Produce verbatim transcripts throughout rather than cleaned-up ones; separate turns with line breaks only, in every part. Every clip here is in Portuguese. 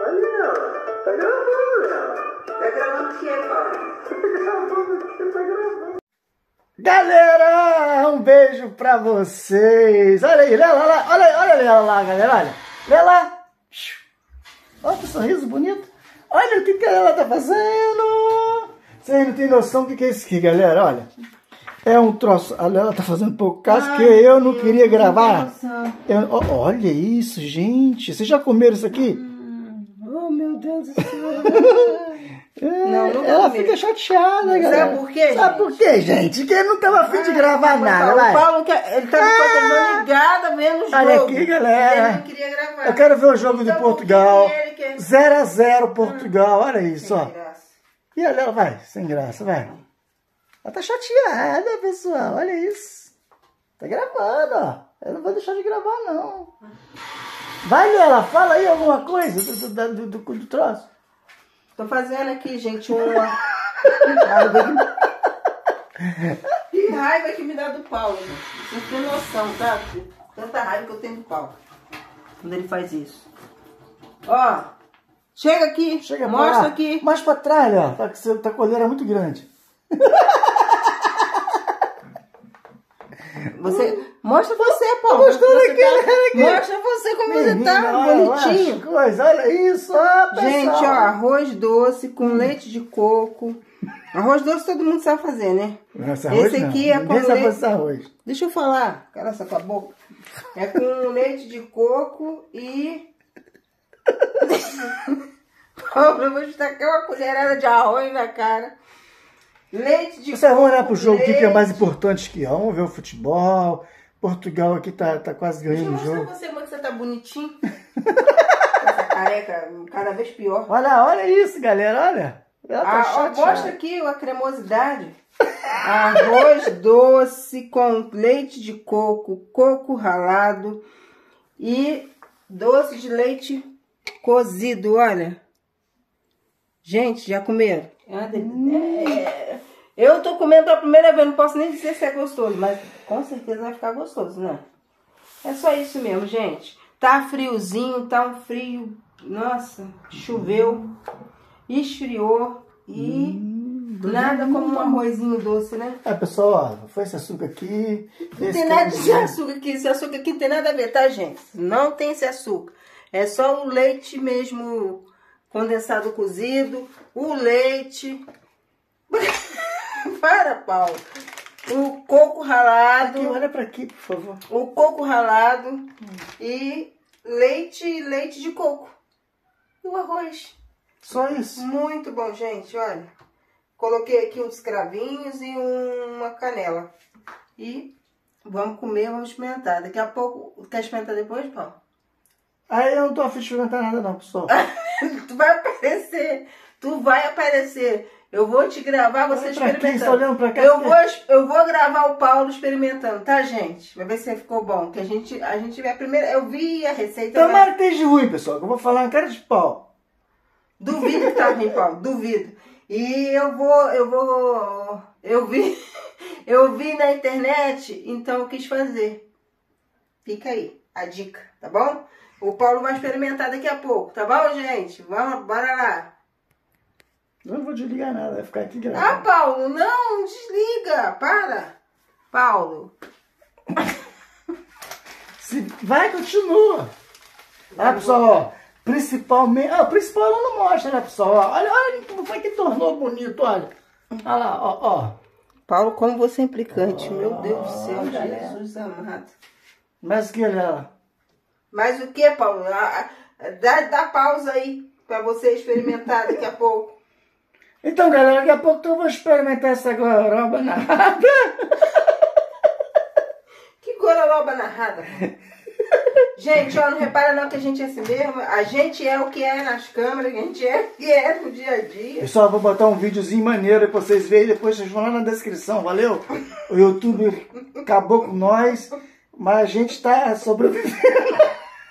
Olha ela. Tá gravando ela. Tá gravando o que, Paulo? Tá gravando o que? Tá gravando. Galera, um beijo pra vocês. Olha aí, olha lá, olha, olha ela lá, galera, olha. Olha lá. Olha que sorriso bonito. Olha o que, que ela tá fazendo. Vocês não tem noção do que, que é isso aqui, galera, olha. É um troço. Ela tá fazendo pouco caso, Ai, que eu não Deus, queria gravar. Eu, olha isso, gente. Vocês já comeram isso aqui? Hum, oh, meu Deus do céu. É, não, não ela fica chateada, não, galera. Sabe por quê, Sabe gente? por quê, gente? Porque ele não tava afim de gravar nada, vai. O Paulo, ele tava com a televisão ligada vendo o jogo. Olha aqui, galera. Ele não queria gravar. Eu quero ver o jogo então, de Portugal. zero a zero Portugal, olha isso, ó. Graça. E ela vai, sem graça, vai. Ela tá chateada, pessoal. Olha isso. Tá gravando, ó. Eu não vou deixar de gravar, não. Vai, Lela, fala aí alguma coisa do, do, do, do, do troço. Tô fazendo aqui, gente, uma... Que raiva que me dá do Paulo, gente. Você tem noção, tá? Tanta raiva que eu tenho do Paulo. Quando ele faz isso. Ó. Chega aqui. Chega mostra aqui. Mais pra trás, ó. Tá, tá com a olheira muito grande. Você, mostra você, Paulo. Mostrando aqui, tá, aqui. Mostra você como Menina, você tá, olha, bonitinho. Coisa, olha isso, ó, gente, ó, arroz doce com leite de coco. Arroz doce todo mundo sabe fazer, né? Esse, arroz, esse aqui não. é com Ninguém leite... sabe arroz. Deixa eu falar, cala essa tua boca. É com leite de coco e... Paulo, eu vou destacar uma colherada de arroz na cara. Leite de Você vai olhar pro jogo aqui que é mais importante que ó. Vamos ver o futebol. Portugal aqui tá, tá quase ganhando o jogo. Deixa eu mostrar pra você, mãe, que você tá bonitinho. Essa careca cada vez pior. Olha, olha isso, galera, olha. Ela tá ah, ó, mostra aqui a cremosidade. Arroz doce com leite de coco, coco ralado e doce de leite cozido, olha. Gente, já comeram? É, eu tô comendo pela primeira vez, não posso nem dizer se é gostoso, mas com certeza vai ficar gostoso, né? É só isso mesmo, gente. Tá friozinho, tá um frio, nossa, choveu, esfriou e hum, nada como um arrozinho doce, né? É, pessoal, ó, foi esse açúcar aqui. Não tem nada de açúcar aqui, esse açúcar aqui não tem nada a ver, tá, gente? Não tem esse açúcar. É só o leite mesmo condensado cozido, o leite. Para, Paulo. O coco ralado. Aqui, olha pra aqui, por favor. O coco ralado hum. e leite, leite de coco. E o arroz. Só isso? Muito bom, gente, olha. Coloquei aqui uns cravinhos e uma canela. E vamos comer, vamos experimentar. Daqui a pouco, quer experimentar depois, Paulo? Aí eu não tô afim de experimentar nada não, pessoal. Tu vai aparecer. Tu vai aparecer. Eu vou te gravar você Olha experimentando. Aqui, olhando pra cá, eu, vou, eu vou gravar o Paulo experimentando, tá, gente? Vai ver se ficou bom. Que a gente, a gente vê a primeira... Eu vi a receita... Tomara que esteja ruim, pessoal. Que eu vou falar na cara de pau. Duvido que tá ruim, Paulo. Duvido. E eu vou... Eu vou... Eu vi... Eu vi na internet, então eu quis fazer. Fica aí a dica, tá bom? O Paulo vai experimentar daqui a pouco, tá bom, gente? Vamos, bora lá. Não vou desligar nada, vai ficar aqui gravando. Ah, Paulo, não, desliga, para. Paulo. Se vai, continua. Olha, pessoal, ó, principalmente... Ah, o principal ela não mostra, né, pessoal? Ó, olha, olha como foi que tornou bonito, olha. Olha lá, ó, ó. Paulo, como você é implicante, oh, meu Deus do céu, galera. Jesus amado. Mas o que, ela? Mas o que, Paulo? Dá, dá pausa aí pra você experimentar daqui a pouco. Então, galera, daqui a pouco eu vou experimentar essa gororoba narrada. Que gororoba narrada? Gente, ó, não repara não que a gente é assim mesmo. A gente é o que é nas câmeras, a gente é o que é no dia a dia. Pessoal, eu vou botar um videozinho maneiro pra vocês verem, depois vocês vão lá na descrição, valeu? O YouTube acabou com nós, mas a gente tá sobrevivendo.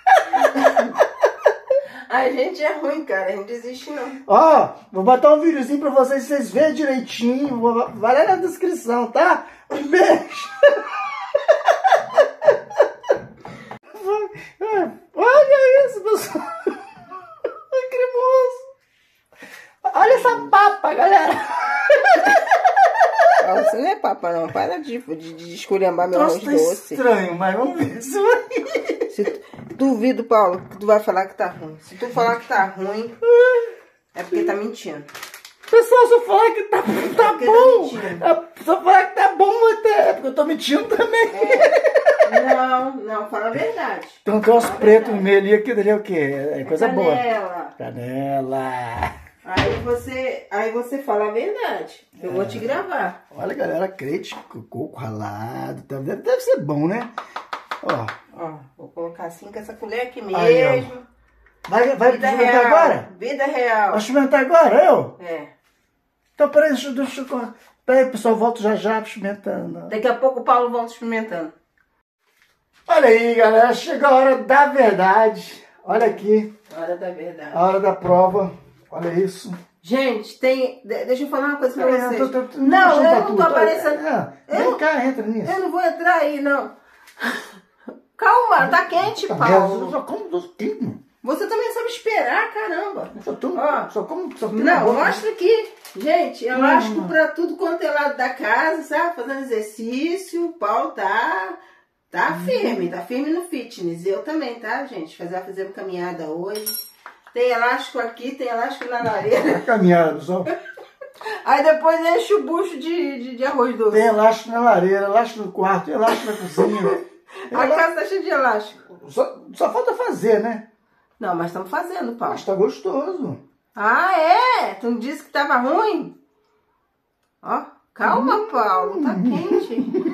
A gente é ruim, cara, a gente desiste não. Ó, vou botar um videozinho pra vocês, vocês verem direitinho, vai lá na descrição, tá? Um beijo. Olha isso, pessoal. essa papa, galera.
Não, você não é papa, não. Para de, de, de esculhambar meu arroz
tá
doce.
Estranho, mas vamos ver se vai.
Se tu, duvido, Paulo, que tu vai falar que tá ruim. Se tu falar que tá ruim, é porque tá mentindo.
Pessoal, se eu falar que tá, tá
é
bom,
tá
se eu falar que tá bom, é porque eu tô mentindo também.
É. Não, não, fala a verdade.
Tem um troço preto no meio ali, aquilo ali é o quê? É coisa boa.
Canela.
Canela.
Aí você, aí você fala a verdade. Eu é. vou te gravar.
Olha, galera, crente, coco ralado. Deve, deve ser bom, né? Ó.
Ó, vou colocar assim com essa colher aqui mesmo.
Aí, vai vai
Vida
experimentar
real.
agora?
Vida real.
Vai experimentar agora, eu?
É.
Então, peraí, deixa, deixa eu... Peraí, pessoal, volto já já experimentando.
Daqui a pouco o Paulo volta experimentando.
Olha aí, galera, chegou a hora da verdade. Olha aqui.
Hora da verdade.
A hora da prova. Olha isso.
Gente, tem... Deixa eu falar uma coisa pra
É,
vocês.
tô, tô, tô,
não,
não,
eu não tô aparecendo.
É,
eu
vem
não...
cá, entra nisso.
Eu não vou entrar aí, não. Calma, tá quente,
tá
Paulo.
Eu só como doce quente.
Você também sabe esperar, caramba.
Eu só tomo,
Ó,
só como... Só
não, mostra aqui. Gente, elástico
hum.
pra tudo quanto é lado da casa, sabe? Fazendo exercício, o Paulo tá... Tá
hum.
firme, tá firme no fitness. Eu também, tá, gente? Fazer, fazendo caminhada hoje. Tem elástico aqui, tem elástico na lareira.
Caminhada, pessoal.
Aí depois enche o bucho de, de, de arroz doce.
Tem elástico na lareira, elástico no quarto, elástico na cozinha.
A casa tá cheia de elástico.
Só, só falta fazer, né?
Não, mas estamos fazendo, Paulo.
Mas tá gostoso.
Ah, é? Tu não disse que tava ruim? Ó, calma, hum. Paulo, tá quente.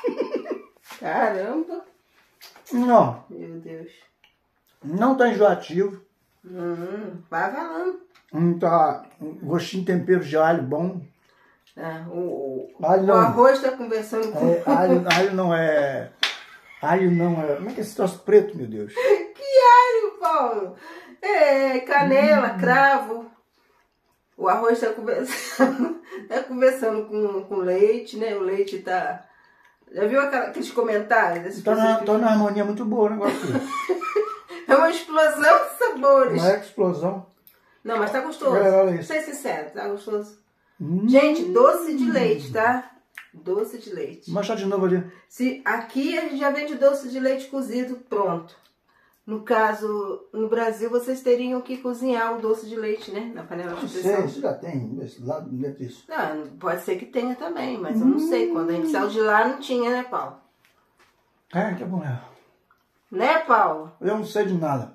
Caramba.
Não.
Meu Deus.
Não tá enjoativo.
Hum, vai falando.
Não tá um gostinho de tempero de alho bom.
Ah, o, o,
alho
o
não,
arroz tá conversando com...
É, alho, alho não é... Alho não é... Como é que é esse troço preto, meu Deus?
Que alho, Paulo? É, canela, hum. cravo. O arroz tá conversando, tá conversando com, com leite, né? O leite tá... Já viu aquela, aqueles comentários?
Tá na, tá na harmonia muito boa o negócio.
É uma explosão de sabores.
Não é explosão.
Não, mas tá gostoso.
É, olha isso.
Ser sincero, tá gostoso.
Hum.
Gente, doce de leite, tá? Doce de leite.
Mostra de novo ali.
Se, aqui a gente já vende doce de leite cozido pronto. No caso, no Brasil, vocês teriam que cozinhar o doce de leite, né? Na panela de pressão.
Não sei, isso já tem desse lado, não é disso.
Não, pode ser que tenha também, mas eu não sei. Quando a gente saiu de lá, não tinha, né, Paulo?
É, que bom, é.
Né, Paulo?
Eu não sei de nada.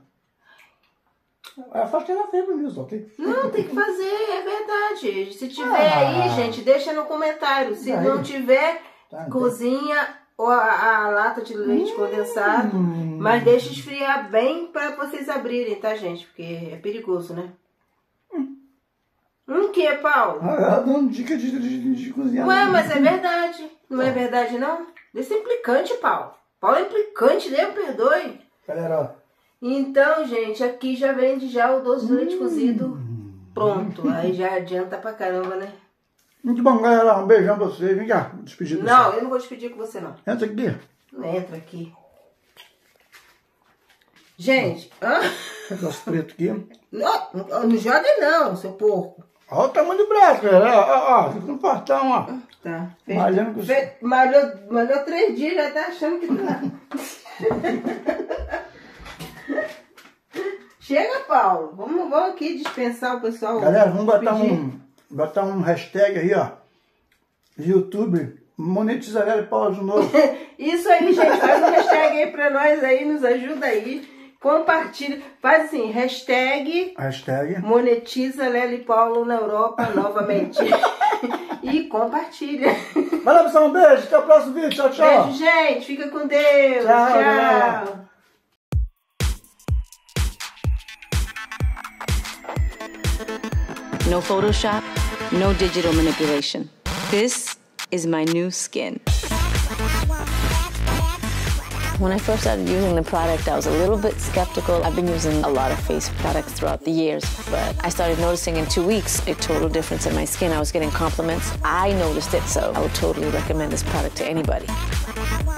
É fácil que ela fez pra mim, só tem.
Não, tem que fazer, é verdade. Se tiver ah. aí, gente, deixa no comentário. Se aí. não tiver, tá, cozinha a, a lata de leite hum. condensado, mas deixa esfriar bem para vocês abrirem, tá, gente? Porque é perigoso, né? Hum, hum que, Paulo?
Ah, ela dando dica de, de, de cozinhar.
Ué, mas é verdade. Não é verdade, não? Desse é implicante, Paulo. Paulo é implicante, né? Me perdoe.
Galera, ó.
Então, gente, aqui já vende já o doce de leite hum. cozido pronto. Aí já adianta pra caramba, né?
Muito bom, galera. Um beijão pra vocês. Vem cá, despedir do
Não, eu não vou despedir com você, não.
Entra aqui.
Não entra aqui. Gente, hã?
Nosso preto aqui.
Não, não joga não, seu porco.
Olha o tamanho do braço, galera. Ó, ó, ó. Fica um fartão, ó.
Tá.
Malhando com
você. Malhou, malhou três dias, já tá achando que tá. Chega, Paulo. Vamos, vamos aqui dispensar o pessoal.
Galera, vamos botar um, botar um hashtag aí, ó. YouTube. Monetiza Lélia Paula de novo.
Isso aí, gente. Faz um hashtag aí pra nós aí. Nos ajuda aí. Compartilha. Faz assim, hashtag.
Hashtag.
Monetiza Lélia Paulo na Europa novamente. E compartilha.
Valeu, pessoal. Um beijo. Até o próximo vídeo. Tchau, tchau.
Beijo, gente. Fica com Deus.
Tchau.
Tchau.
No Photoshop, no digital manipulation. This is my new skin. When I first started using the product, I was a little bit skeptical. I've been using a lot of face products throughout the years, but I started noticing in two weeks a total difference in my skin. I was getting compliments. I noticed it, so I would totally recommend this product to anybody.